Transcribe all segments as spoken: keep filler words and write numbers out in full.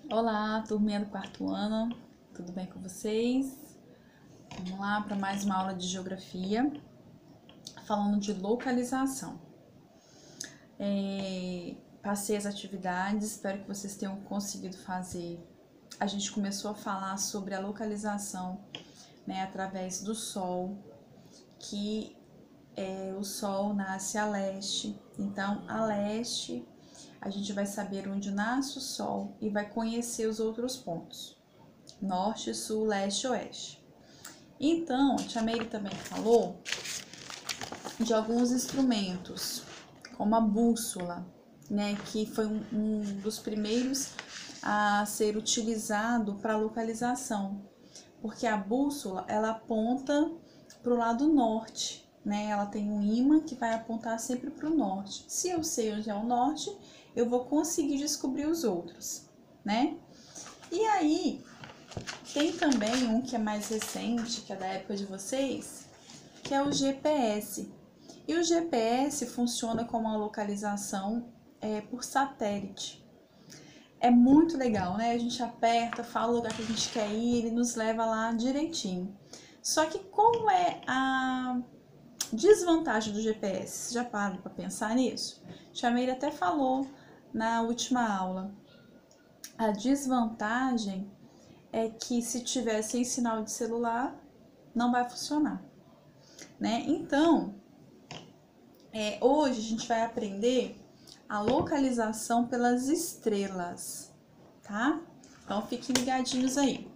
Olá, turminha do quarto ano, tudo bem com vocês? Vamos lá para mais uma aula de geografia, falando de localização. É, passei as atividades, espero que vocês tenham conseguido fazer. A gente começou a falar sobre a localização, né, através do Sol, que é, o Sol nasce a leste, então a leste a gente vai saber onde nasce o Sol e vai conhecer os outros pontos, norte, sul, leste, oeste. Então, a tia Meire também falou de alguns instrumentos, como a bússola, né, que foi um, um dos primeiros a ser utilizado para localização, porque a bússola ela aponta para o lado norte, né? Ela tem um ímã que vai apontar sempre para o norte. Se eu sei onde é o norte, eu vou conseguir descobrir os outros, né? E aí, tem também um que é mais recente, que é da época de vocês, que é o G P S. E o G P S funciona como uma localização é, por satélite. É muito legal, né? A gente aperta, fala o lugar que a gente quer ir, ele nos leva lá direitinho. Só que qual é a desvantagem do G P S? Vocês já param para pensar nisso? Tia Meire até falou na última aula. A desvantagem é que se tiver sem sinal de celular, não vai funcionar, né? Então, é, hoje a gente vai aprender a localização pelas estrelas, tá? Então, fiquem ligadinhos aí.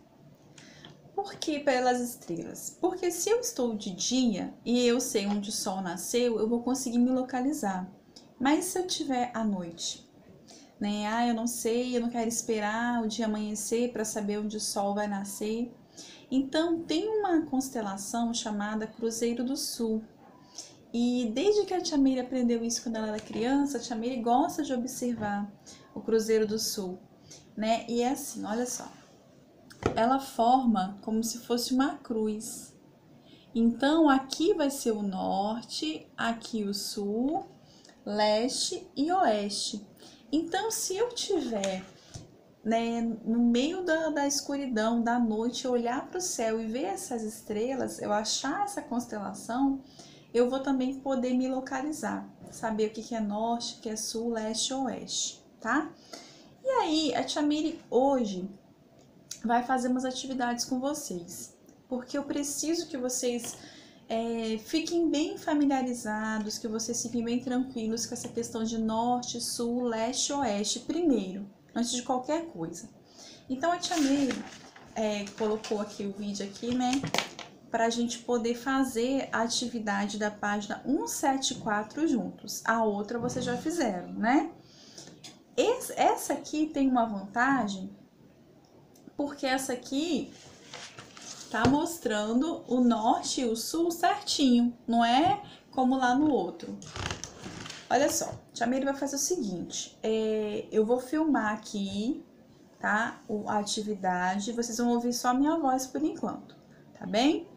Por que pelas estrelas? Porque se eu estou de dia e eu sei onde o sol nasceu, eu vou conseguir me localizar. Mas se eu tiver à noite, né? Ah, eu não sei, eu não quero esperar o dia amanhecer para saber onde o sol vai nascer. Então, tem uma constelação chamada Cruzeiro do Sul. E desde que a tia Meire aprendeu isso quando ela era criança, a tia Meire gosta de observar o Cruzeiro do Sul, né? E é assim, olha só. Ela forma como se fosse uma cruz. Então, aqui vai ser o norte, aqui o sul, leste e oeste. Então, se eu tiver, né, no meio da, da escuridão, da noite, olhar para o céu e ver essas estrelas, eu achar essa constelação, eu vou também poder me localizar, saber o que, que é norte, o que é sul, leste e oeste, tá? E aí, a tia Meire hoje vai fazer umas atividades com vocês, porque eu preciso que vocês é, fiquem bem familiarizados, que vocês fiquem bem tranquilos com essa questão de norte, sul, leste e oeste primeiro, antes de qualquer coisa. Então a tia Meire é, colocou aqui o vídeo aqui, né, para a gente poder fazer a atividade da página cento e setenta e quatro juntos. A outra vocês já fizeram, né? Esse, essa aqui tem uma vantagem, porque essa aqui tá mostrando o norte e o sul certinho, não é como lá no outro. Olha só, tia Meire vai fazer o seguinte, é, eu vou filmar aqui, tá, a atividade, vocês vão ouvir só a minha voz por enquanto, tá bem?